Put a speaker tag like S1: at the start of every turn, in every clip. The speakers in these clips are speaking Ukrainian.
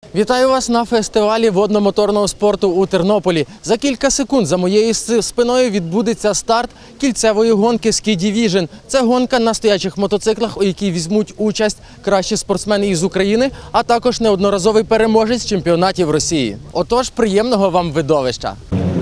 S1: Вітаю вас на фестивалі водно-моторного спорту у Тернополі. За кілька секунд за моєю спиною відбудеться старт кільцевої гонки Ski Division. Це гонка на стоячих мотоциклах, у якій візьмуть участь кращі спортсмени із України, а також неодноразовий переможець чемпіонатів Росії. Отож, приємного вам видовища!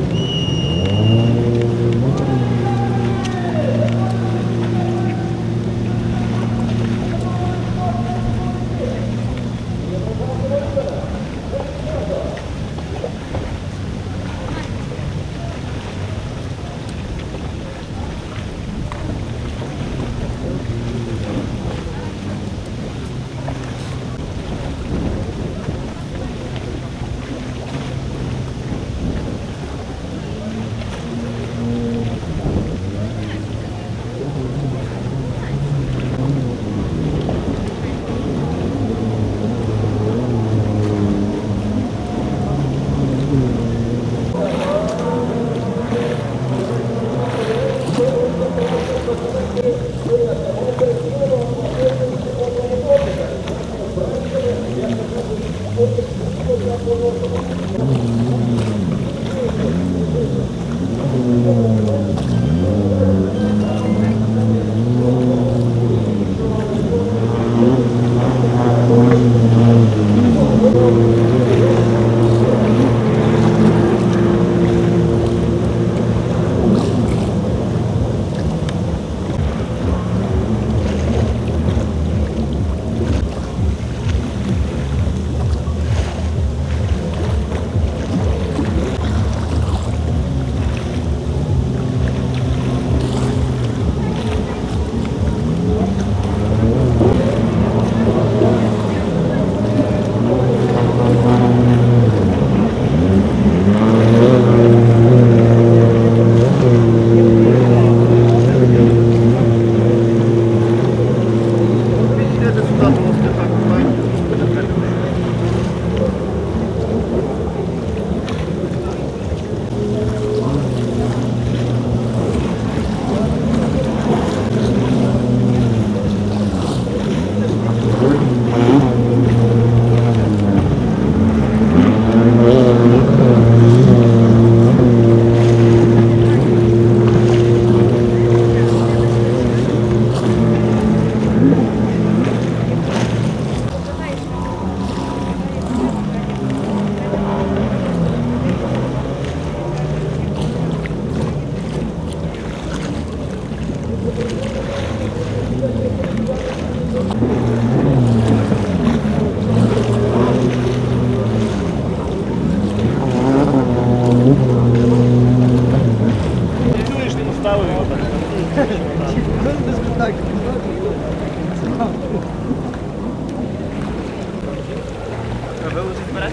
S2: Виложить бере?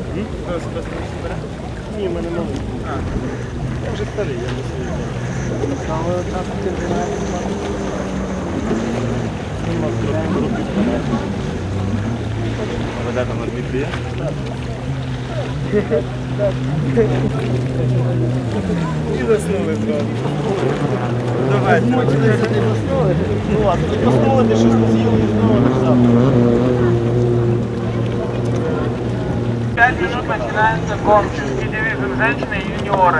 S2: Бере? Ні, в мене новий. Я вже старий, я не свій. Але так чемпіонат. Веде там на Дмитрія? І заснули зразу. Давай, почали сюди заснули. Ну ладно, тут заснули, ти щось поз'їли і знову не завтра.
S3: 5 минут начинается гонка. Ski Division, женщины и юниоры.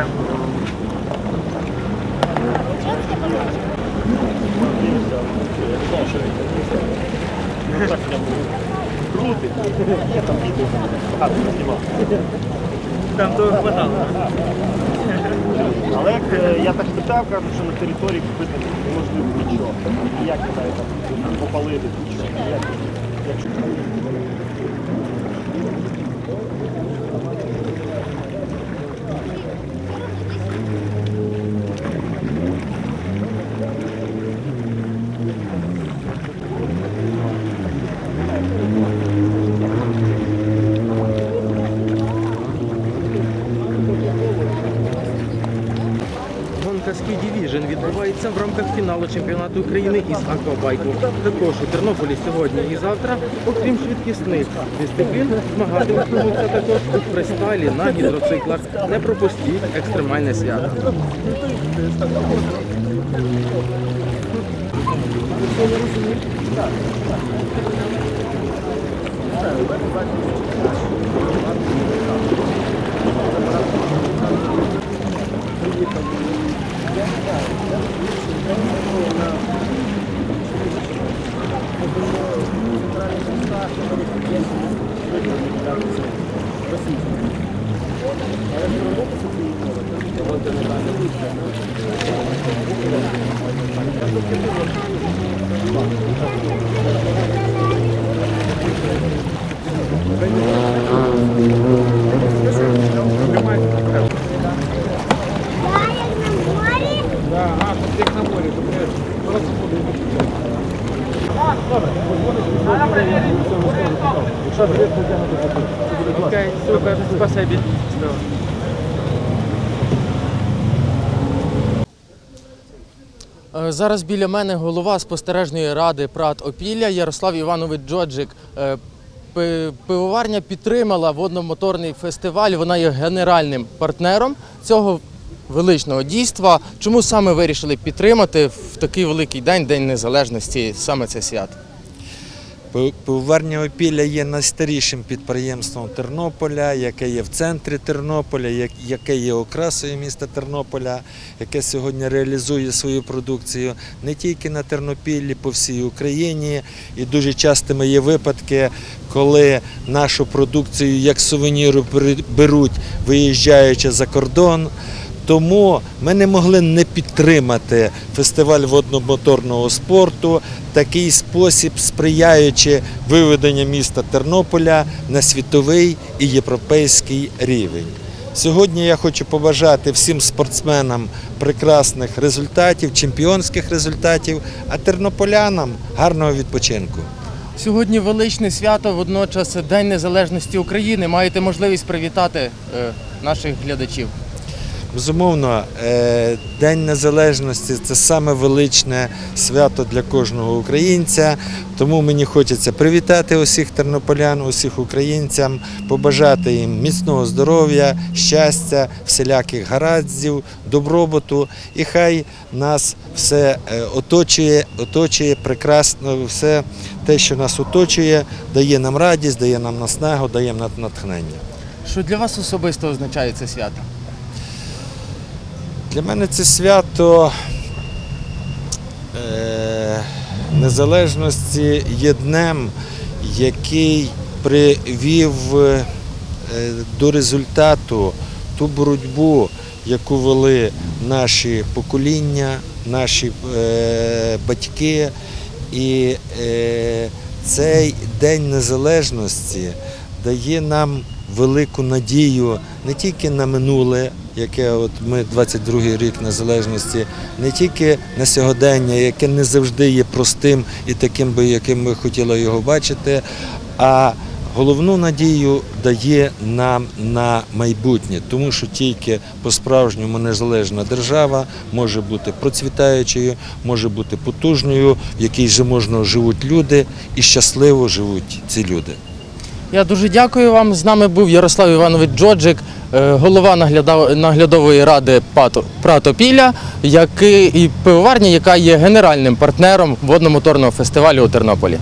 S2: Крутий. Я там відео багато знімав. Там того хватало. Але як я так питав, кажуть, що на території купити неможливо нічого. Як питаю, там попалити нічого.
S1: Гонка Ski Division відбувається в рамках фіналу чемпіонату України із аквабайку. Також у Тернополі сьогодні і завтра, окрім швидкісних дисциплін, змагатимуться також у фристайлі на гідроциклах. Не пропустіть екстремальне свято.
S2: Так. Окей, супер, спасибі.
S1: Зараз біля мене голова спостережної ради ПрАТ «Опілля» Ярослав Іванович Джоджик. Пивоварня підтримала водномоторний фестиваль, вона є генеральним партнером цього величного дійства. Чому саме вирішили підтримати в такий великий день, День Незалежності, саме це свято?
S4: Пивоварня «Опілля» є найстарішим підприємством Тернополя, яке є в центрі Тернополя, яке є окрасою міста Тернополя, яке сьогодні реалізує свою продукцію не тільки на Тернопіллі, по всій Україні. І дуже частими є випадки, коли нашу продукцію як сувеніру беруть, виїжджаючи за кордон. Тому ми не могли не підтримати фестиваль водномоторного спорту, такий спосіб сприяючи виведенню міста Тернополя на світовий і європейський рівень. Сьогодні я хочу побажати всім спортсменам прекрасних результатів, чемпіонських результатів, а тернополянам гарного відпочинку.
S1: Сьогодні величне свято, водночас День Незалежності України. Маєте можливість привітати наших глядачів.
S4: Безумовно, День Незалежності – це саме величне свято для кожного українця, тому мені хочеться привітати усіх тернополян, усіх українцям, побажати їм міцного здоров'я, щастя, всіляких гараздів, добробуту, і хай нас все оточує прекрасно, все те, що нас оточує, дає нам радість, дає нам наснагу, дає нам натхнення.
S1: Що для вас особисто означає це свято?
S4: Для мене це свято незалежності є днем, який привів до результату ту боротьбу, яку вели наші покоління, наші батьки. І цей День Незалежності дає нам велику надію не тільки на минуле, яке от ми 22-й рік незалежності, не тільки на сьогодення, яке не завжди є простим і таким, яким ми хотіли його бачити, а головну надію дає нам на майбутнє, тому що тільки по-справжньому незалежна держава може бути процвітаючою, може бути потужною, в якій заможно живуть люди і щасливо живуть ці люди.
S1: Я дуже дякую вам. З нами був Ярослав Іванович Джоджик, голова наглядової ради ПрАТ «Опілля», і пивоварня, яка є генеральним партнером водномоторного фестивалю у Тернополі.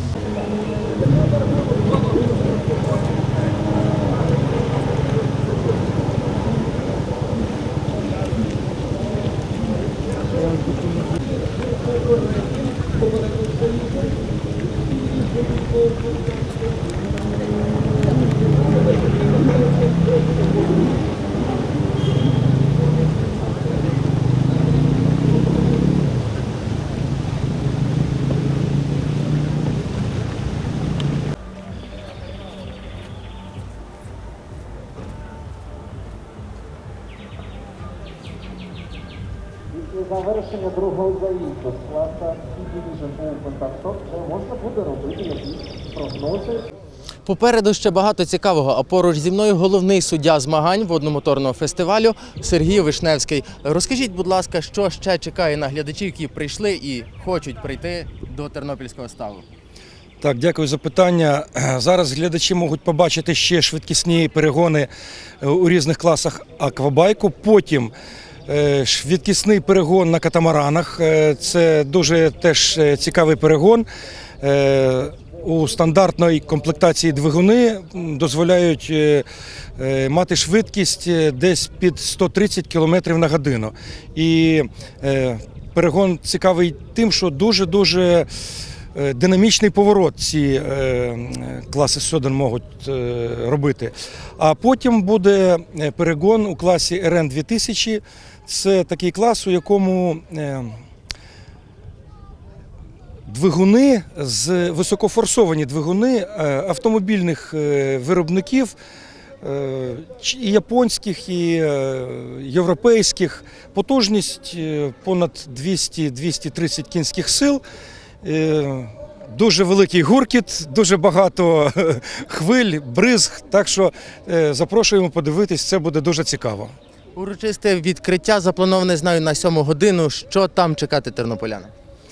S5: Після завершення другого заїзду з класу Division Open Top Top вже можна буде робити якісь прогнози.
S1: Попереду ще багато цікавого, а поруч зі мною головний суддя змагань водномоторного фестивалю Сергій Вишневський. Розкажіть, будь ласка, що ще чекає на глядачів, які прийшли і хочуть прийти до тернопільського ставу?
S6: Так, дякую за питання. Зараз глядачі можуть побачити ще швидкісні перегони у різних класах аквабайку. Потім швидкісний перегон на катамаранах. Це дуже теж цікавий перегон. У стандартної комплектації двигуни дозволяють мати швидкість десь під 130 км на годину. І перегон цікавий тим, що дуже-дуже динамічний поворот ці класи сьоден можуть робити. А потім буде перегон у класі РН 2000. Це такий клас, у якому двигуни, високофорсовані двигуни автомобільних виробників, і японських, і європейських, потужність понад 200-230 кінських сил, дуже великий гуркіт, дуже багато хвиль, бризг, так що запрошуємо подивитись, це буде дуже цікаво.
S1: Урочисте відкриття заплановане, знаю, на 7 годину. Що там чекати тернополяни?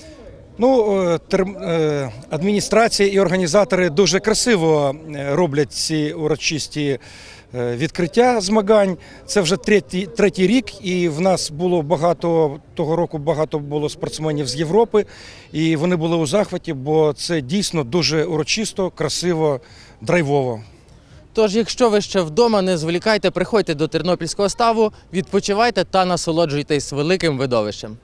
S6: Адміністрація і організатори дуже красиво роблять ці урочисті відкриття змагань. Це вже третій рік, і в нас було того року багато було спортсменів з Європи, і вони були у захваті, бо це дійсно дуже урочисто, красиво, драйвово.
S1: Тож, якщо ви ще вдома, не зволікайте, приходьте до Тернопільського ставу, відпочивайте та насолоджуйтесь великим видовищем.